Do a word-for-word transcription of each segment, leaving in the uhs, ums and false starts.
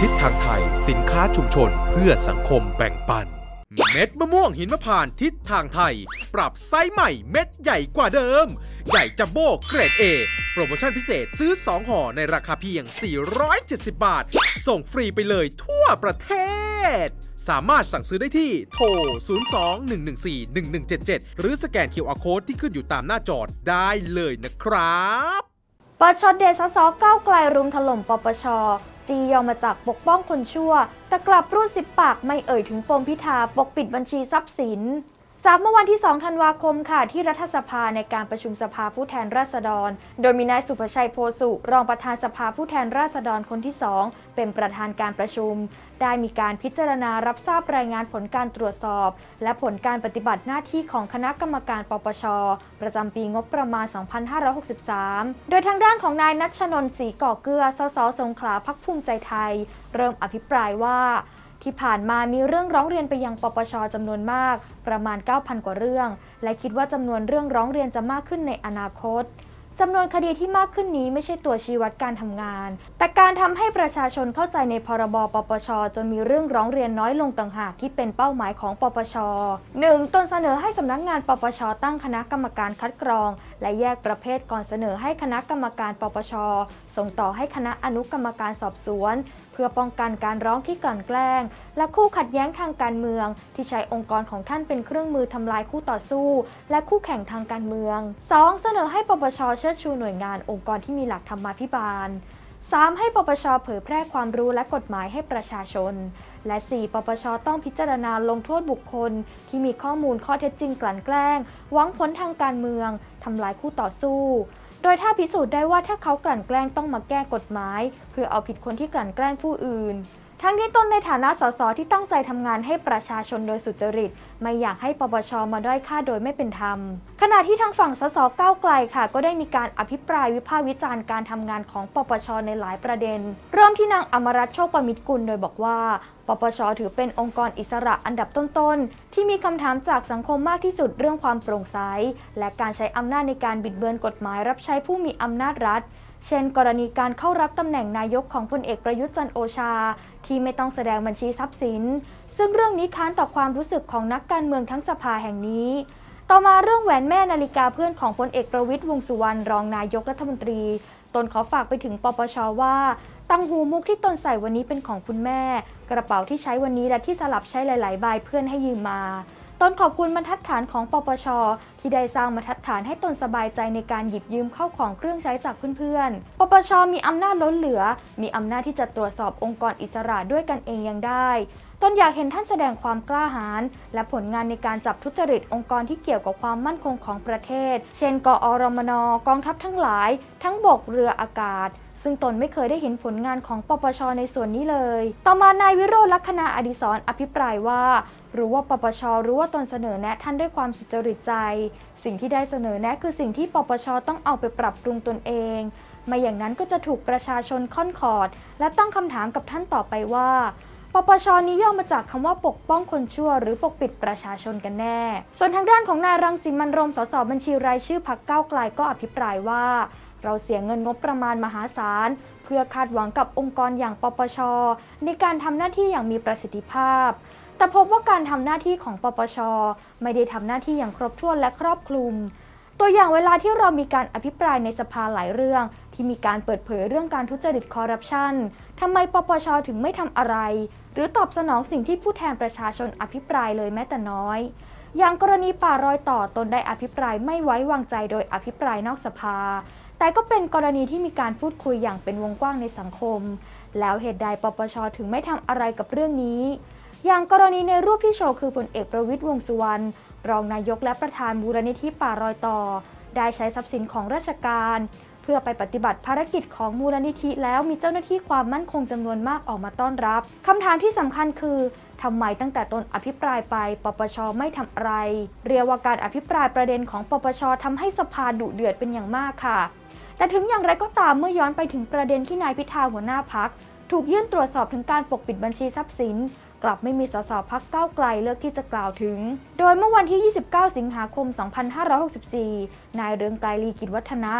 ทิศทางไทยสินค้าชุมชนเพื่อสังคมแบ่งปันเม็ดมะม่วงหินมะพร้าวทิศทางไทยปรับไซส์ใหม่เม็ดใหญ่กว่าเดิมใหญ่จัมโบ้เกรด เอ โปรโมชั่นพิเศษซื้อสองห่อในราคาเพียงสี่ร้อยเจ็ดสิบบาทส่งฟรีไปเลยทั่วประเทศสามารถสั่งซื้อได้ที่โทรศูนย์ สอง หนึ่ง หนึ่ง สี่ หนึ่ง หนึ่ง เจ็ด เจ็ดหรือสแกน คิว อาร์ Code ที่ขึ้นอยู่ตามหน้าจอได้เลยนะครับปชเดชสสก้าวไกลรุมถล่มปปชจียอมมาจากปกป้องคนชั่วแต่กลับรูดสิบปากไม่เอ่ยถึงปมพิธาปกปิดบัญชีทรัพย์สินจากเมื่อวันที่สองธันวาคมค่ะที่รัฐสภาในการประชุมสภาผู้แทนราษฎรโดยมีนายสุภชัยโพสุรองประธานสภาผู้แทนราษฎรคนที่สองเป็นประธานการประชุมได้มีการพิจารณารับทราบรายงานผลการตรวจสอบและผลการปฏิบัติหน้าที่ของคณะกรรมการปปชประจำปีงบประมาณสองพันห้าร้อยหกสิบสามโดยทางด้านของนายณัชนนท์ศรีก่อเกลือสสสงขลาพรรคภูมิใจไทยเริ่มอภิปรายว่าที่ผ่านมามีเรื่องร้องเรียนไปยังปปชจำนวนมากประมาณ เก้าพัน กว่าเรื่องและคิดว่าจำนวนเรื่องร้องเรียนจะมากขึ้นในอนาคตจำนวนคดีที่มากขึ้นนี้ไม่ใช่ตัวชี้วัดการทำงานแต่การทำให้ประชาชนเข้าใจในพรบปปชจนมีเรื่องร้องเรียนน้อยลงต่างหากที่เป็นเป้าหมายของปปช หนึ่ง ตนเสนอให้สำนักงานปปชตั้งคณะกรรมการคัดกรองและแยกประเภทก่อนเสนอให้คณะกรรมการปปชส่งต่อให้คณะอนุกรรมการสอบสวนเพื่อป้องกันการร้องที่กลั่นแกล้งและคู่ขัดแย้งทางการเมืองที่ใช้องค์กรของท่านเป็นเครื่องมือทำลายคู่ต่อสู้และคู่แข่งทางการเมือง สอง เสนอให้ปปชเชิดชูหน่วยงานองค์กรที่มีหลักธรรมาภิบาล สาม ให้ปปชเผยแพร่ความรู้และกฎหมายให้ประชาชนและ สี่ ปปชต้องพิจารณาลงโทษบุคคลที่มีข้อมูลข้อเท็จจริงกลั่นแกล้งหวังผลทางการเมืองทำลายคู่ต่อสู้โดยถ้าพิสูจน์ได้ว่าถ้าเขากลั่นแกล้งต้องมาแก้กฎหมายเพื่อเอาผิดคนที่กลั่นแกล้งผู้อื่นทั้งนี้ตนในฐานะสสที่ตั้งใจทำงานให้ประชาชนโดยสุจริตไม่อยากให้ปปชมาด้อยค่าโดยไม่เป็นธรรมขณะที่ทางฝั่งสสก้าวไกลค่ะก็ได้มีการอภิปรายวิพากษ์วิจารณ์การทำงานของปปชในหลายประเด็นเริ่มที่นางอมรัตน์โชคประมิตรกุลโดยบอกว่าปปชถือเป็นองค์กรอิสระอันดับต้นๆที่มีคำถามจากสังคมมากที่สุดเรื่องความโปร่งใสและการใช้อำนาจในการบิดเบือนกฎหมายรับใช้ผู้มีอำนาจรัฐเช่นกรณีการเข้ารับตำแหน่งนายกของพลเอกประยุทธ์จันทร์โอชาที่ไม่ต้องแสดงบัญชีทรัพย์สินซึ่งเรื่องนี้ค้านต่อความรู้สึกของนักการเมืองทั้งสภาแห่งนี้ต่อมาเรื่องแหวนแม่นาฬิกาเพื่อนของพลเอกประวิตรวงษ์สุวรรณรองนายกรัฐมนตรีตนขอฝากไปถึงปปชว่าตังหูมุกที่ตนใส่วันนี้เป็นของคุณแม่กระเป๋าที่ใช้วันนี้และที่สลับใช้หลายๆใบเพื่อนให้ยืมมาตนขอบคุณบรรทัดฐานของปปชที่ได้สร้างบรรทัดฐานให้ตนสบายใจในการหยิบยืมเข้าของเครื่องใช้จากเพื่อนๆปปชมีอำนาจล้นเหลือมีอำนาจที่จะตรวจสอบองค์กรอิสระด้วยกันเองยังได้ตนอยากเห็นท่านแสดงความกล้าหาญและผลงานในการจับทุจริตองค์กรที่เกี่ยวกับความมั่นคงของประเทศเช่นกอรมนกองทัพทั้งหลายทั้งบกเรืออากาศซึ่งตนไม่เคยได้เห็นผลงานของปปชในส่วนนี้เลยต่อมานายวิโรจน์ลักษณะอดิศรอภิปรายว่ารู้ว่าปปชรู้ว่าตนเสนอแนะท่านด้วยความสุจริตใจสิ่งที่ได้เสนอแนะคือสิ่งที่ปปชต้องเอาไปปรับปรุงตนเองไม่อย่างนั้นก็จะถูกประชาชนค่อนขอดและตั้งคำถามกับท่านต่อไปว่าปปชนี้ย่อมาจากคำว่าปกป้องคนชั่วหรือปกปิดประชาชนกันแน่ส่วนทางด้านของนายรังสิมันต์โรมสสบัญชีรายชื่อพรรคก้าวไกลก็อภิปรายว่าเราเสียเงินงบประมาณมหาศาลเพื่อคาดหวังกับองค์กรอย่างปปชในการทำหน้าที่อย่างมีประสิทธิภาพแต่พบว่าการทำหน้าที่ของปปชไม่ได้ทำหน้าที่อย่างครบถ้วนและครอบคลุมตัวอย่างเวลาที่เรามีการอภิปรายในสภาหลายเรื่องที่มีการเปิดเผยเรื่องการทุจริตคอร์รัปชันทำไมปปชถึงไม่ทำอะไรหรือตอบสนองสิ่งที่ผู้แทนประชาชนอภิปรายเลยแม้แต่น้อยอย่างกรณีป่ารอยต่อตนได้อภิปรายไม่ไว้วางใจโดยอภิปรายนอกสภาแต่ก็เป็นกรณีที่มีการพูดคุยอย่างเป็นวงกว้างในสังคมแล้วเหตุใดปปชถึงไม่ทำอะไรกับเรื่องนี้อย่างกรณีในรูปที่โชว์คือพลเอกประวิตรวงษ์สุวรรณรองนายกและประธานมูลนิธิป่ารอยต่อได้ใช้ทรัพย์สินของราชการเพื่อไปปฏิบัติภารกิจของมูลนิธิแล้วมีเจ้าหน้าที่ความมั่นคงจำนวนมากออกมาต้อนรับคำถามที่สำคัญคือทำไมตั้งแต่ตนอภิปรายไปปปชไม่ทำอะไรเรียกว่าการอภิปรายประเด็นของปปชทำให้สภาดุเดือดเป็นอย่างมากค่ะแต่ถึงอย่างไรก็ตามเมื่อย้อนไปถึงประเด็นที่นายพิธาหัวหน้าพรรคถูกยื่นตรวจสอบถึงการปกปิดบัญชีทรัพย์สินกลับไม่มีสสพรรคก้าวไกลเลือกที่จะกล่าวถึงโดยเมื่อวันที่ยี่สิบเก้าสิงหาคมสองพันห้าร้อยหกสิบสี่นายเรืองไกรลีกิจวัฒนะ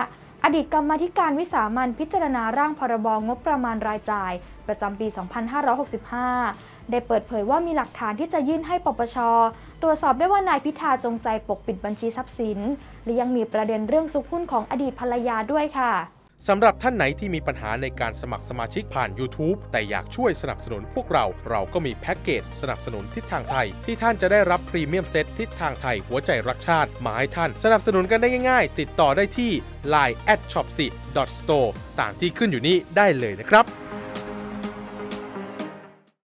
อดีตกรรมาธิการวิสามัญพิจารณาร่างพรบงบประมาณรายจ่ายประจำปี สองพันห้าร้อยหกสิบห้า ได้เปิดเผยว่ามีหลักฐานที่จะยื่นให้ปปช.ตรวจสอบได้ว่านายพิธาจงใจปกปิดบัญชีทรัพย์สินและยังมีประเด็นเรื่องซุกหุ้นของอดีตภรรยาด้วยค่ะสำหรับท่านไหนที่มีปัญหาในการสมัครสมาชิกผ่าน YouTube แต่อยากช่วยสนับสนุนพวกเรา เราก็มีแพ็กเกจสนับสนุนทิศทางไทยที่ท่านจะได้รับพรีเมียมเซตทิศทางไทยหัวใจรักชาติมาให้ท่านสนับสนุนกันได้ง่ายๆติดต่อได้ที่ ไลน์ แอท ช็อป ซี ดอท สโตร์ ตามที่ขึ้นอยู่นี้ได้เลยนะครับ